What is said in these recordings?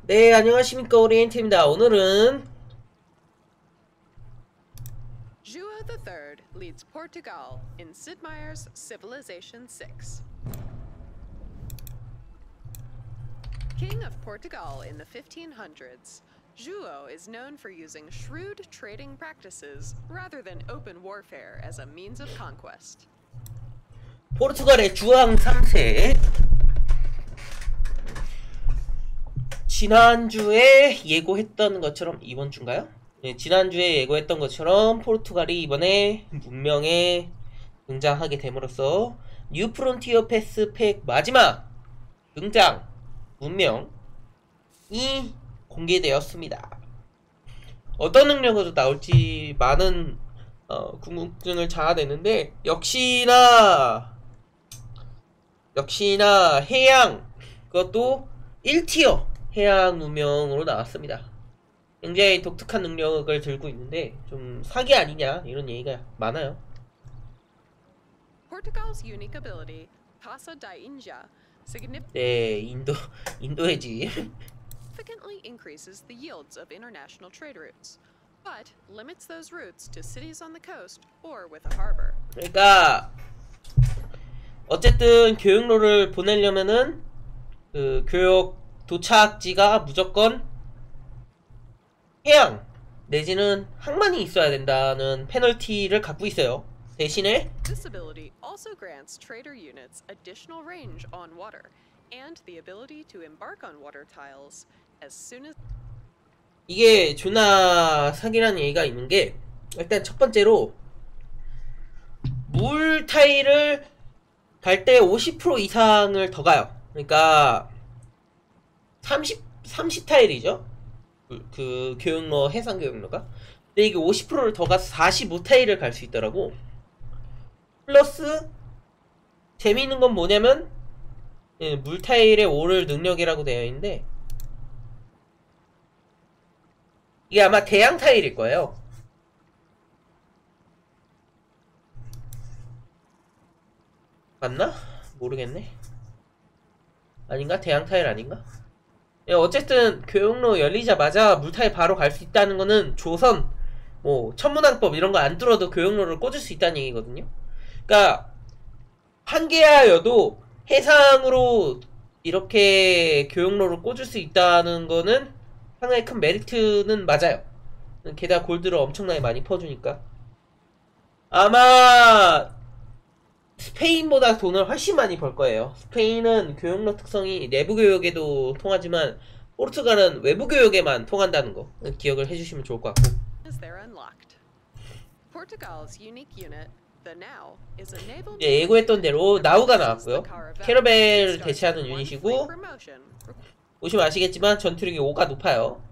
네, 안녕하십니까. 오리엔트입니다. 오늘은 João III leads Portugal in Sid Meier's Civilization VI. King of Portugal in the 1500s, João is known for using shrewd trading practices rather than open warfare as a means of conquest. 포르투갈의 주황 3세. 지난주에 예고했던 것처럼, 이번 주인가요? 네, 지난주에 예고했던 것처럼 포르투갈이 이번에 문명에 등장하게 됨으로써 뉴 프론티어 패스 팩 마지막 등장 문명이 공개되었습니다. 어떤 능력으로 나올지 많은 궁금증을 자아내는데, 역시나 해양, 그것도 1티어 해양 문명으로 나왔습니다. 굉장히 독특한 능력을 들고 있는데 좀 사기 아니냐 이런 얘기가 많아요. Portugal's unique ability, Caça da Índia, 네, 인도의 집. significantly increases the yields of international trade routes, but limits those routes to cities on the coast or with a harbor. 그러니까 어쨌든 교육로를 보내려면은 그 교육 도착지가 무조건 해양 내지는 항만이 있어야 된다는 페널티를 갖고 있어요. 대신에 This ability also grants trader units additional range on water and the ability to embark on water tiles as soon as 이게 존나 사기라는 얘기가 있는 게, 일단 첫 번째로 물 타일을 갈 때 50% 이상을 더 가요. 그러니까 30 타일이죠. 그 교육로, 해상 교육로가. 근데 이게 50%를 더 가서 45 타일을 갈 수 있더라고. 플러스 재미있는 건 뭐냐면, 물 타일에 오를 능력이라고 되어 있는데, 이게 아마 대양 타일일 거예요. 맞나? 모르겠네. 아닌가? 대양 타일 아닌가? 어쨌든 교육로 열리자마자 물타일 바로 갈 수 있다는 거는 조선 뭐 천문왕법 이런 거 안 뚫어도 교육로를 꽂을 수 있다는 얘기거든요. 그러니까 한계하여도 해상으로 이렇게 교육로를 꽂을 수 있다는 거는 상당히 큰 메리트는 맞아요. 게다가 골드를 엄청나게 많이 퍼주니까. 아마 스페인보다 돈을 훨씬 많이 벌 거예요. 스페인은 교육로 특성이 내부 교육에도 통하지만 포르투갈은 외부 교육에만 통한다는 거 기억을 해주시면 좋을 것 같고. they're unlocked. Portugal's unique unit, the Nau, is a naval 예, 예고했던 대로 나우가 나왔고요. 캐러벨을 대체하는 유닛이고, 보시면 아시겠지만 전투력이 5가 높아요.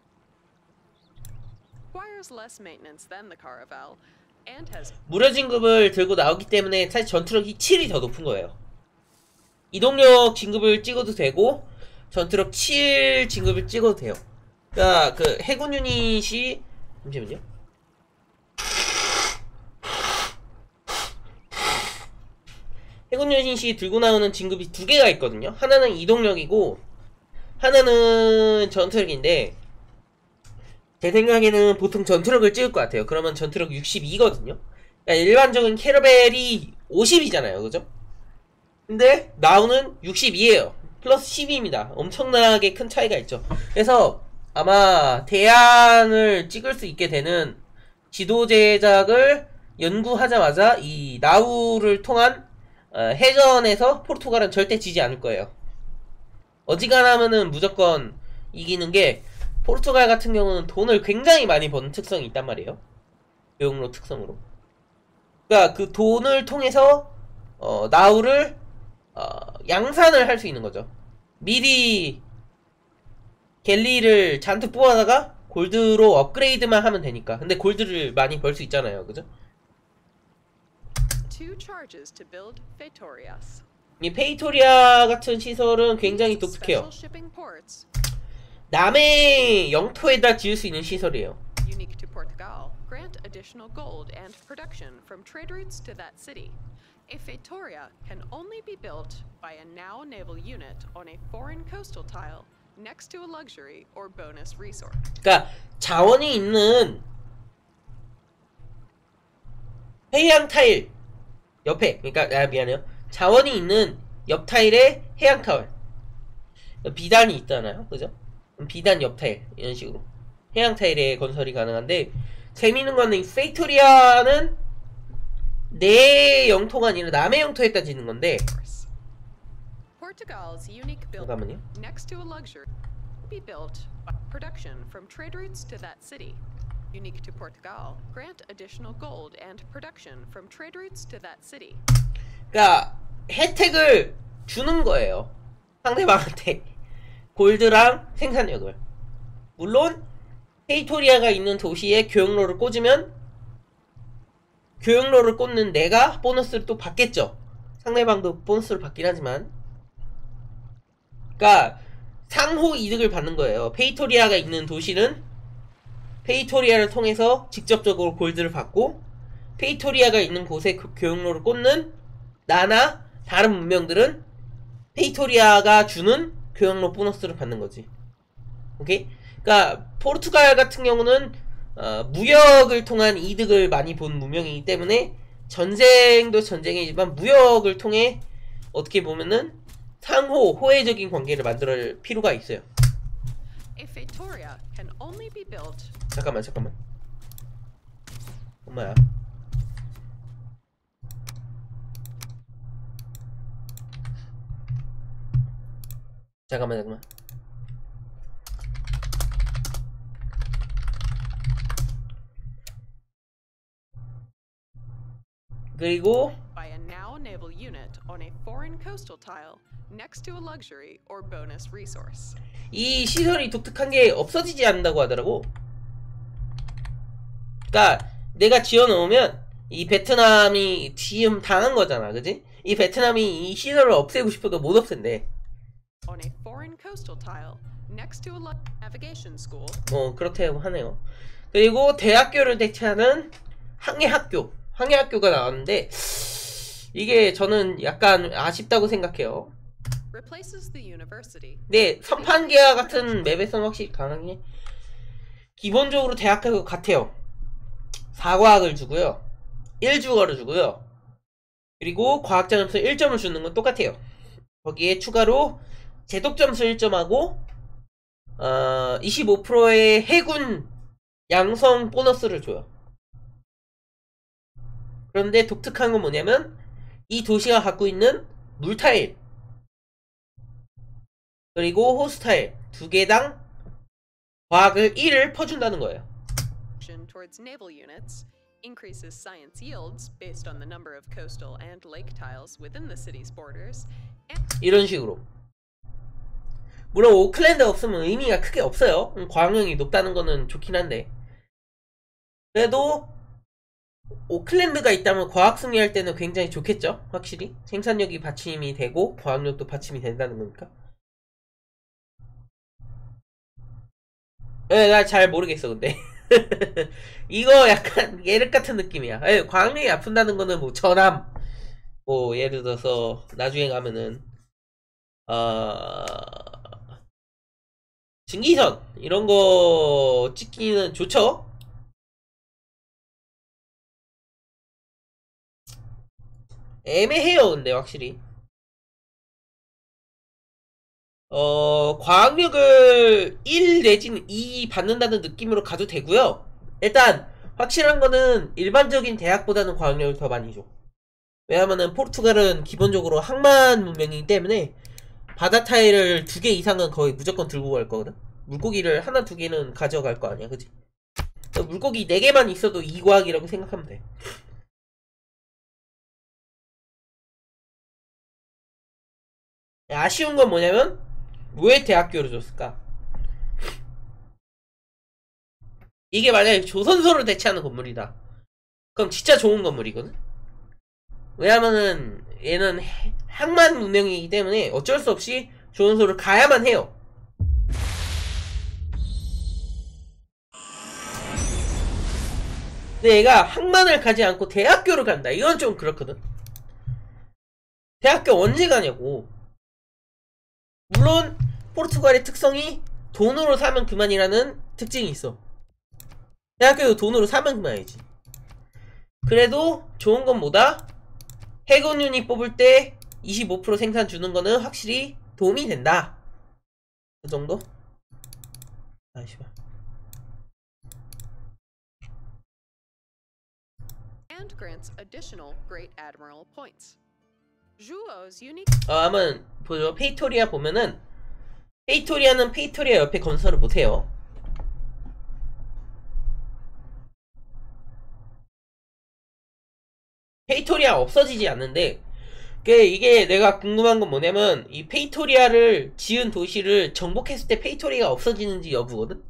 requires less maintenance than the Caravel and has 무료 진급을 들고 나오기 때문에 사실 전투력이 7이 더 높은 거예요. 이동력 진급을 찍어도 되고 전투력 7 진급을 찍어도 돼요. 그러니까 그 해군 유닛이, 잠시만요. 해군 유닛이 들고 나오는 진급이 두 개가 있거든요. 하나는 이동력이고 하나는 전투력인데, 제 생각에는 보통 전투력을 찍을 것 같아요. 그러면 전투력 62거든요. 그러니까 일반적인 캐러벨이 50이잖아요. 그죠? 근데 나우는 62에요. 플러스 12입니다. 엄청나게 큰 차이가 있죠. 그래서 아마 대양을 찍을 수 있게 되는 지도 제작을 연구하자마자 이 나우를 통한 해전에서 포르투갈은 절대 지지 않을 거예요. 어지간하면은 무조건 이기는 게, 포르투갈 같은 경우는 돈을 굉장히 많이 버는 특성이 있단 말이에요. 교육로 특성으로. 그러니까 그 돈을 통해서 나우를 양산을 할 수 있는 거죠. 미리 갤리를 잔뜩 뽑아다가 골드로 업그레이드만 하면 되니까. 근데 골드를 많이 벌 수 있잖아요. 그죠? two charges to build Fetorias. 이 페이토리아 같은 시설은 굉장히 These 독특해요. special shipping ports, 남의 영토에다 지을 수 있는 시설이에요. unique to Portugal, grant additional gold and production from trade routes to that city. A Feitoria can only be built by a Nau naval unit on a foreign coastal tile next to a luxury or bonus resource. 그러니까 자원이 있는 해양 타일 옆에, 그러니까 미안해요. 자원이 있는 옆 타일에 해양 타일, 비단이 있잖아요, 그죠? 비단 옆 타일 이런 식으로 해양 타일에 건설이 가능한데, 재미있는 거는 이 페이토리아는 내 영토가 아니라 남의 영토에다 짓는 건데, Portugal's unique building 잠깐만요. next to a luxury be built by production from trade routes to that city. Unique to Portugal, grant additional gold and production from trade routes to that city. 그러니까 혜택을 주는 거예요, 상대방한테. 골드랑 생산력을. 물론 페이토리아가 있는 도시에 교역로를 꽂으면 교역로를 꽂는 내가 보너스를 또 받겠죠. 상대방도 보너스를 받긴 하지만, 그러니까 상호 이득을 받는 거예요. 페이토리아가 있는 도시는 페이토리아를 통해서 직접적으로 골드를 받고, 페이토리아가 있는 곳에 교역로를 꽂는 나나 다른 문명들은 페이토리아가 주는 교역로 보너스를 받는 거지. 오케이? 그러니까 포르투갈 같은 경우는 무역을 통한 이득을 많이 본 문명이기 때문에, 전쟁도 전쟁이지만 무역을 통해 어떻게 보면은 상호 호혜적인 관계를 만들 필요가 있어요. A feitoria can only be built. 잠깐만. 엄마야. 잠깐만. 그리고 By a now naval unit on a foreign coastal tile next to a luxury or bonus resource. 이 시설이 독특한 게 없어지지 않는다고 하더라고. 그러니까 내가 지어놓으면 이 베트남이 지금 당한 거잖아, 그지? 이 베트남이 이 시설을 없애고 싶어도 못 없앤대. On a foreign coastal tile next to a navigation school. 그렇다고 하네요. 그리고 대학교를 대체하는 항해학교가 나왔는데, 이게 저는 약간 아쉽다고 생각해요. Replaces the university. 네, 선판계와 같은 맵에서는 확실히 강하게. 기본적으로 대학교 같아요. 4과학을 주고요, 1주어를 주고요, 그리고 과학자 점수 1점을 주는 건 똑같아요. 거기에 추가로 제독 점수 1점하고 25%의 해군 양성 보너스를 줘요. 그런데 독특한 건 뭐냐면, 이 도시가 갖고 있는 물타일 그리고 호스타일 두 개당 과학을 1을 퍼준다는 거예요. Towards naval units increases science yields based on the number of coastal and lake tiles within the city's borders. 이런 식으로. 물론 오클랜드 없으면 의미가 크게 없어요. 과학력이 높다는 거는 좋긴 한데, 그래도 오클랜드가 있다면 과학 승리할 때는 굉장히 좋겠죠. 확실히 생산력이 받침이 되고 과학력도 받침이 된다는 거니까. 나 잘 모르겠어 근데. 이거 약간 예륵 같은 느낌이야. 과학력이 아픈다는 거는 뭐 전함, 뭐 예를 들어서 나중에 가면은 증기선 이런 거 찍기는 좋죠. 애매해요 근데 확실히. 과학력을 1 내지는 2 받는다는 느낌으로 가도 되고요. 일단 확실한 거는 일반적인 대학보다는 과학력을 더 많이 줘. 왜냐면은 포르투갈은 기본적으로 항만 문명이기 때문에 바다 타일을 2개 이상은 거의 무조건 들고 갈 거거든. 물고기를 하나 2개는 가져갈 거 아니야, 그치? 물고기 4개만 있어도 2과학이라고 생각하면 돼. 아쉬운 건 뭐냐면, 왜 대학교를 줬을까? 이게 만약에 조선소를 대체하는 건물이다, 그럼 진짜 좋은 건물이거든? 왜냐면은 얘는 항만 문명이기 때문에 어쩔 수 없이 조선소를 가야만 해요. 근데 얘가 항만을 가지 않고 대학교를 간다, 이건 좀 그렇거든. 대학교 언제 가냐고. 물론 포르투갈의 특성이 돈으로 사면 그만이라는 특징이 있어. 대학교도 돈으로 사면 그만이지. 그래도 좋은 건 뭐다? 해군 유닛 뽑을 때 25% 생산 주는 거는 확실히 도움이 된다. 그 정도? 아이씨발. And grants additional Great Admiral points. Zhuo's unique 한번 보죠. 페이토리아 보면은 페이토리아는 페이토리아 옆에 건설을 못해요. 페이토리아 없어지지 않는데 이게 내가 궁금한 건 뭐냐면 이 페이토리아를 지은 도시를 정복했을 때 페이토리아가 없어지는지 여부거든?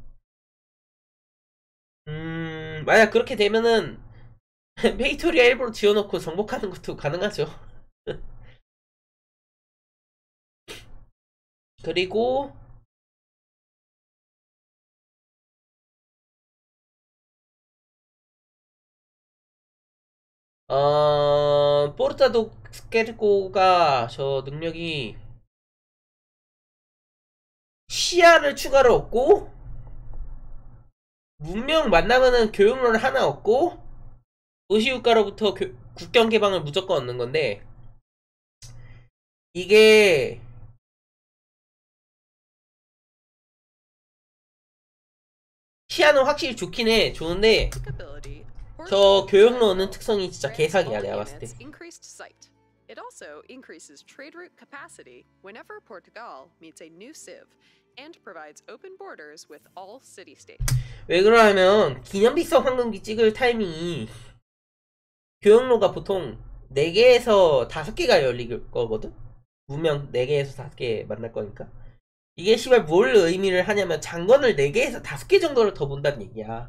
만약 그렇게 되면은 페이토리아 일부러 지어놓고 정복하는 것도 가능하죠. 그리고 포르타도 스케르고가 저 능력이 시야를 추가로 얻고 문명 만나면은 교육론을 하나 얻고 도시국가로부터 국경 개방을 무조건 얻는 건데 이게 시야는 확실히 좋긴 해. 좋은데 ability. 저 교육로 얻는 특성이 진짜 개사기야 내가 봤을 때. Increased sight. It also increases trade route capacity whenever Portugal meets a new civ and provides open borders with all city-states. 왜 그러냐면 기념비석 황금기 찍을 타이밍이 교역로가 보통 4개에서 5개가 열릴 거거든? 문명 4개에서 5개 만날 거니까. 이게 씨발 뭘 의미를 하냐면 장건을 4개에서 5개 정도를 더 본다는 얘기야.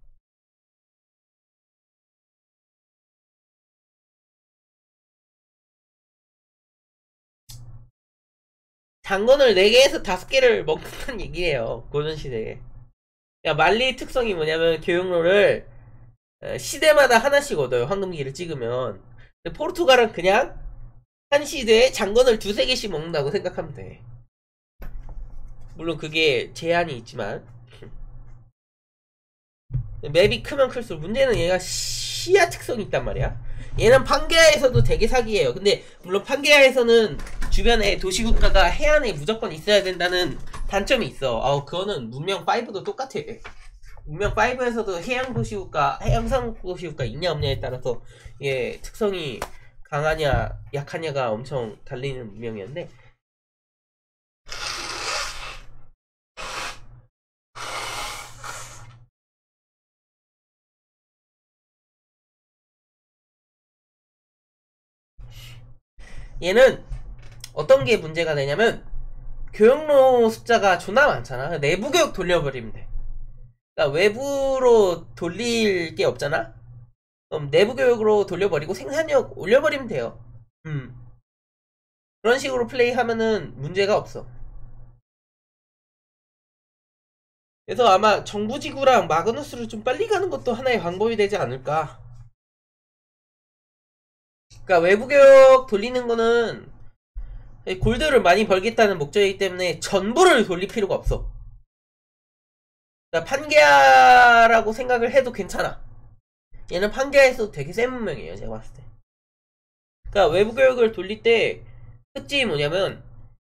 장건을 4개에서 5개를 먹는다는 얘기예요. 고전시대에. 야, 말리의 특성이 뭐냐면 교역로를 시대마다 하나씩 얻어요. 황금기를 찍으면. 근데 포르투갈은 그냥 한 시대에 장건을 2-3개씩 먹는다고 생각하면 돼. 물론 그게 제한이 있지만 맵이 크면 클수록 문제는 얘가 시야 특성이 있단 말이야. 얘는 판게아에서도 되게 사기예요. 근데 물론 판게아에서는 주변에 도시국가가 해안에 무조건 있어야 된다는 단점이 있어. 그거는 문명 5도 똑같아. 문명 5에서도 해양 도시국가, 해양성 도시국가 있냐 없냐에 따라서 얘 특성이 강하냐 약하냐가 엄청 달리는 문명이었는데 얘는 어떤 게 문제가 되냐면 교역로 숫자가 존나 많잖아. 내부 교역 돌려버리면 돼. 그러니까 외부로 돌릴 게 없잖아. 그럼 내부 교역으로 돌려버리고 생산력 올려버리면 돼요. 그런 식으로 플레이하면은 문제가 없어. 그래서 아마 정부지구랑 마그누스를 좀 빨리 가는 것도 하나의 방법이 되지 않을까. 그러니까 외부 교역 돌리는 거는 골드를 많이 벌겠다는 목적이기 때문에 전부를 돌릴 필요가 없어. 그러니까 판게아라고 생각을 해도 괜찮아. 얘는 판게아에서도 되게 센 문명이에요, 제가 봤을 때. 그러니까 외부 교역을 돌릴 때 특징이 뭐냐면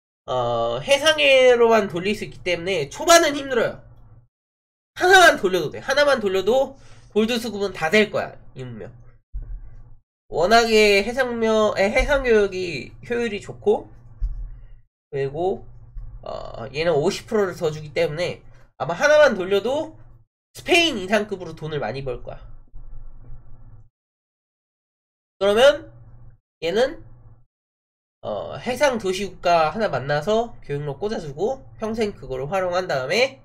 해상해로만 돌릴 수 있기 때문에 초반은 힘들어요. 하나만 돌려도 돼. 하나만 돌려도 골드 수급은 다 될 거야, 이 문명. 워낙에 해상교역이 효율이 좋고 그리고 얘는 50%를 더 주기 때문에 아마 하나만 돌려도 스페인 이상급으로 돈을 많이 벌 거야. 그러면 얘는 해상 도시국가 하나 만나서 교육로 꽂아주고 평생 그거를 활용한 다음에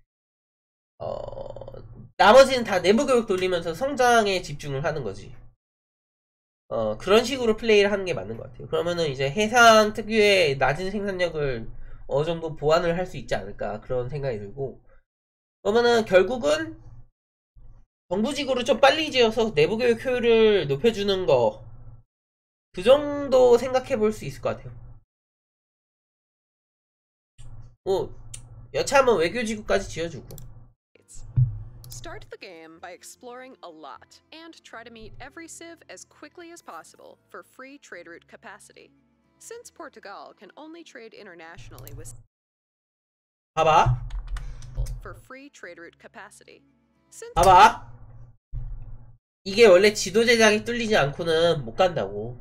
나머지는 다 내부 교육 돌리면서 성장에 집중을 하는 거지. 그런 식으로 플레이를 하는 게 맞는 것 같아요. 그러면은 이제 해상 특유의 낮은 생산력을 어느 정도 보완을 할 수 있지 않을까 그런 생각이 들고 그러면은 결국은 정부지구를 좀 빨리 지어서 내부 교육 효율을 높여주는 거 그 정도 생각해 볼 수 있을 것 같아요. 뭐 여차하면 외교지구까지 지어주고. Start the game by exploring a lot and try to meet every civ as quickly as possible for free trade route capacity. Since Portugal can only trade internationally with 봐봐. for free trade route capacity. Since 봐봐. 이게 원래 지도 제작이 뚫리지 않고는 못 간다고.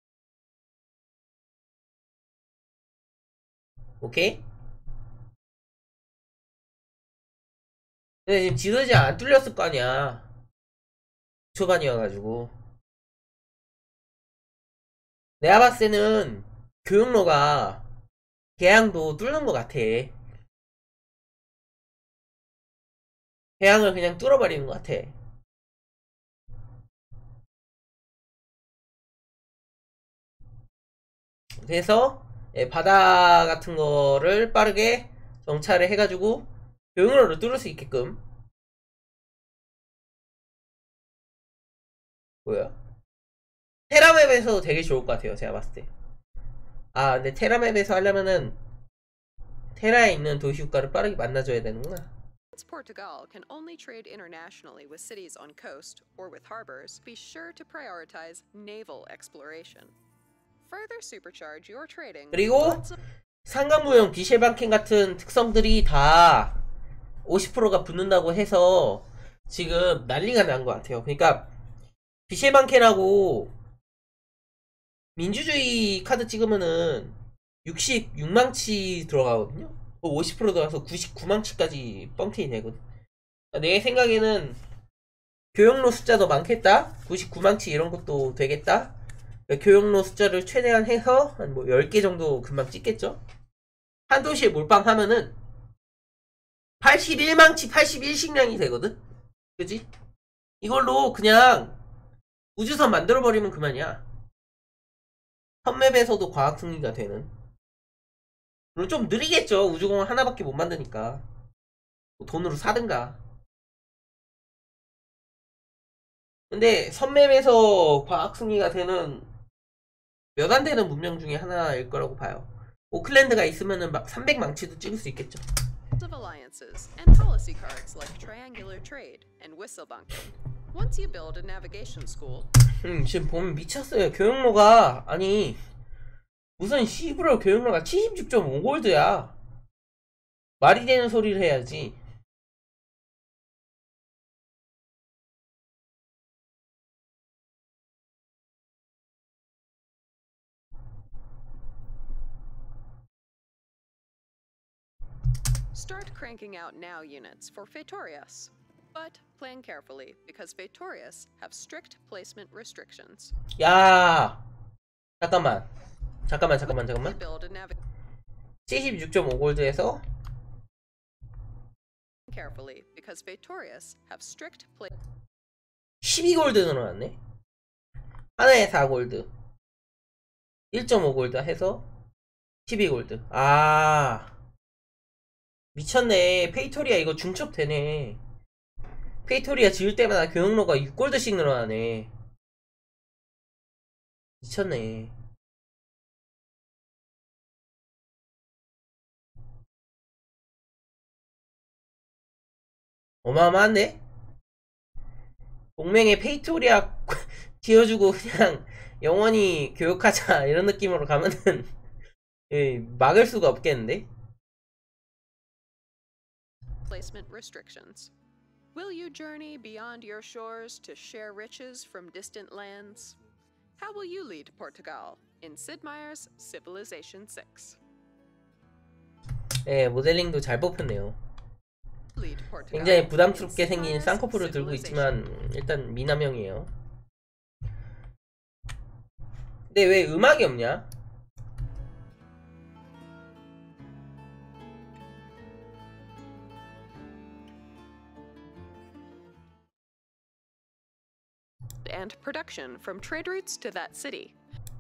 오케이? 근데 지금 지도 제작 안 뚫렸을 거 아니야. 초반이어가지고. 내가 봤을 때는 교육로가 개항도 뚫는 것 같아. 개항을 그냥 뚫어버리는 것 같아. 그래서 바다 같은 거를 빠르게 정찰을 해가지고 교육로를 뚫을 수 있게끔. 뭐야? 테라맵에서 되게 좋을 것 같아요, 제가 봤을 때. 아, 근데 테라맵에서 하려면은 테라에 있는 도시 국가를 빠르게 만나줘야 되는구나. Since Portugal can only trade internationally with cities on coast or with harbors, be sure to prioritize naval exploration. Further supercharge your trading. 그리고 상강무용 비실방캔 같은 특성들이 다 50%가 붙는다고 해서 지금 난리가 난 것 같아요. 그러니까 비실방캔하고 민주주의 카드 찍으면은 66망치 들어가거든요. 50% 들어가서 99망치까지 뻥튀기 되거든. 내 생각에는 교역로 숫자도 많겠다. 99망치 이런 것도 되겠다. 교역로 숫자를 최대한 해서 한 뭐 10개 정도 금방 찍겠죠. 한 도시에 몰빵하면은 81망치 81식량이 되거든. 그지? 이걸로 그냥 우주선 만들어버리면 그만이야. 선맵에서도 과학 승리가 되는. 물론 좀 느리겠죠. 우주공을 하나밖에 못 만드니까. 뭐 돈으로 사든가. 근데 선맵에서 과학 승리가 되는 몇 안 되는 문명 중에 하나일 거라고 봐요. 오클랜드가 있으면은 막 300망치도 찍을 수 있겠죠. Of alliances and policy cards like triangular trade and whistle bunking. Once you build a navigation school, 지금 보면 미쳤어요. 교육로가 아니 무슨 시브럴 교육로가 76.5골드야. 말이 되는 소리를 해야지. start cranking out now units for Fetorius. But plan carefully because Fetorius have strict placement restrictions. 야 잠깐만. You build a 76.5골드에서 carefully because Fetorius have strict 12골드 늘어났네. 하나에 4골드 1.5골드 해서 12골드. 아 미쳤네. 페이토리아 이거 중첩 되네. 페이토리아 지을 때마다 교육로가 6골드씩 늘어나네. 미쳤네. 어마어마한데? 동맹에 페이토리아 지어주고 그냥 영원히 교육하자 이런 느낌으로 가면은 예, 막을 수가 없겠는데? placement restrictions. Will you journey beyond your shores to share riches from distant lands? How will you lead Portugal in Sid Meier's Civilization 6? 예, 모델링도 잘 뽑혔네요. Lead Portugal 굉장히 in 부담스럽게 Sid 생긴 Meier's 쌍꺼풀을 들고 있지만 Civilization. 일단 미남형이에요. 근데 왜 음악이 없냐? And production from trade routes to that city.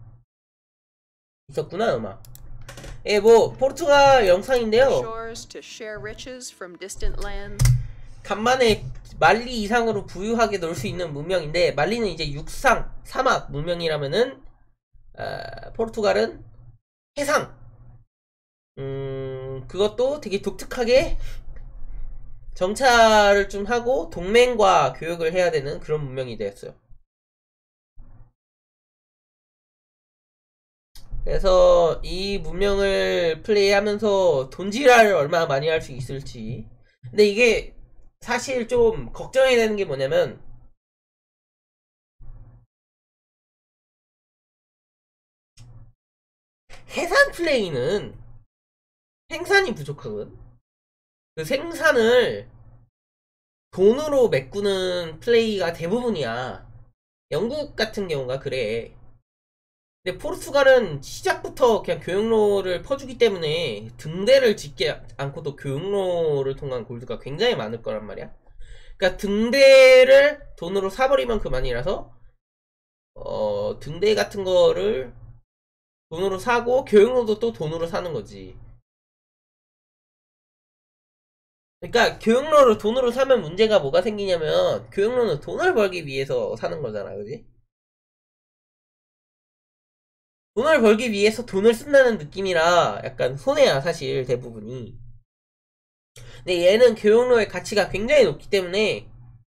있었구나 음악. 예, 뭐 포르투갈 영상인데요. Shores to share riches from distant lands. 간만에 말리 이상으로 부유하게 놀 수 있는 문명인데 말리는 이제 육상, 사막 문명이라면은 포르투갈은 해상. 그것도 되게 독특하게 정찰을 좀 하고 동맹과 교역을 해야 되는 그런 문명이 되었어요. 그래서 이 문명을 플레이하면서 돈지랄을 얼마나 많이 할 수 있을지. 근데 이게 사실 좀 걱정이 되는 게 뭐냐면 해산 플레이는 생산이 부족하거든. 그 생산을 돈으로 메꾸는 플레이가 대부분이야. 영국 같은 경우가 그래. 근데 포르투갈은 시작부터 그냥 교역로를 퍼주기 때문에 등대를 짓지 않고도 교역로를 통한 골드가 굉장히 많을 거란 말이야. 그러니까 등대를 돈으로 사버리면 그만이라서 등대 같은 거를 돈으로 사고 교역로도 또 돈으로 사는 거지. 그러니까 교역로를 돈으로 사면 문제가 뭐가 생기냐면 교역로는 돈을 벌기 위해서 사는 거잖아, 그지? 돈을 벌기 위해서 돈을 쓴다는 느낌이라 약간 손해야, 사실 대부분이. 근데 얘는 교역로의 가치가 굉장히 높기 때문에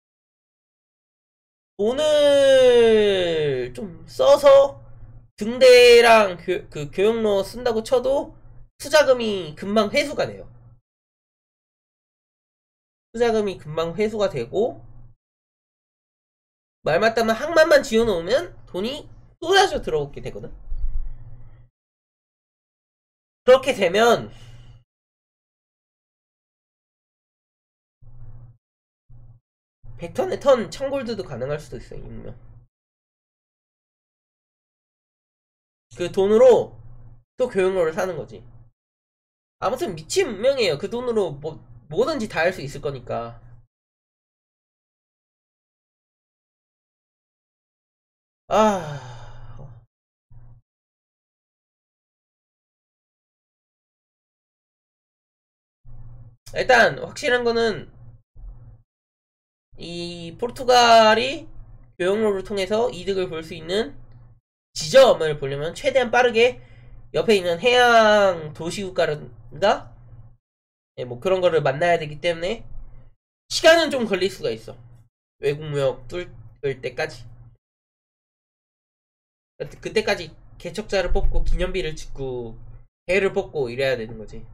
돈을 좀 써서 등대랑 그 교역로 쓴다고 쳐도 투자금이 금방 회수가 돼요. 투자금이 금방 회수가 되고, 말 맞다면 항만만 지어놓으면 돈이 쏟아져 들어오게 되거든. 그렇게 되면 100턴에 턴 1000골드도 가능할 수도 있어요, 이면. 그 돈으로 또 교역로를 사는 거지. 아무튼 미친 문명이에요. 그 돈으로 뭐든지 다 할 수 있을 거니까. 아, 일단 확실한 거는 이 포르투갈이 교역로를 통해서 이득을 볼 수 있는 지점을 보려면 최대한 빠르게 옆에 있는 해양 도시국가든가 뭐 그런 거를 만나야 되기 때문에 시간은 좀 걸릴 수가 있어. 외국 무역 뚫을 때까지. 그때까지 개척자를 뽑고 기념비를 짓고 해를 뽑고 이래야 되는 거지.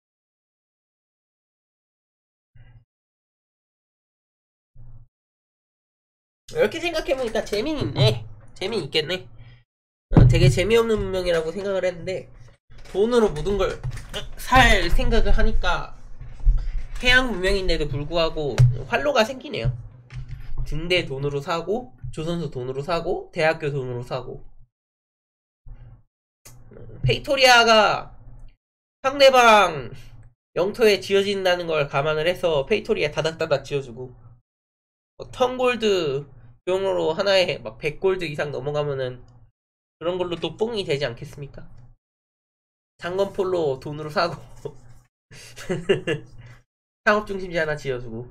이렇게 생각해보니까 재미있네. 재미있겠네. 되게 재미없는 문명이라고 생각을 했는데 돈으로 모든 걸 살 생각을 하니까 해양 문명인데도 불구하고 활로가 생기네요. 등대 돈으로 사고, 조선소 돈으로 사고, 대학교 돈으로 사고. 페이토리아가 상대방 영토에 지어진다는 걸 감안을 해서 페이토리아 다닥다닥 지어주고, 턴골드 용으로 하나에 막 100골드 이상 넘어가면은 그런 걸로 또 뽕이 되지 않겠습니까? 장건폴로 돈으로 사고 상업중심지 하나 지어주고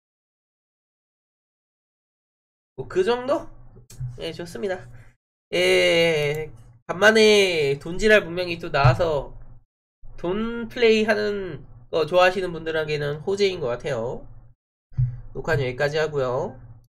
뭐 그 정도? 예, 좋습니다. 예, 간만에 돈지랄 문명이 또 나와서 돈 플레이 하는 거 좋아하시는 분들에게는 호재인 것 같아요. 녹화는 여기까지 하고요.